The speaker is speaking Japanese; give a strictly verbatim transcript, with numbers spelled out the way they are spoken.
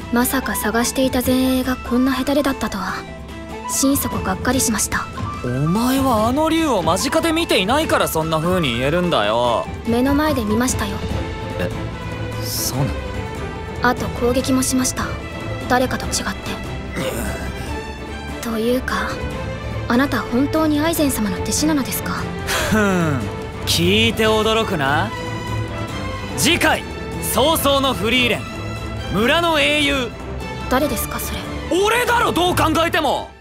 まさか探していた前衛がこんなヘタレだったとは心底がっかりしました。 お前はあの竜を間近で見ていないからそんな風に言えるんだよ。 目の前で見ましたよ。 え、そうなの？ あと攻撃もしました。誰かと違ってというか、あなた本当にアイゼン様の弟子なのですか？ ふん、聞いて驚くな。次回早々のフリーレン、村の英雄。 誰ですかそれ？ 俺だろ、どう考えても。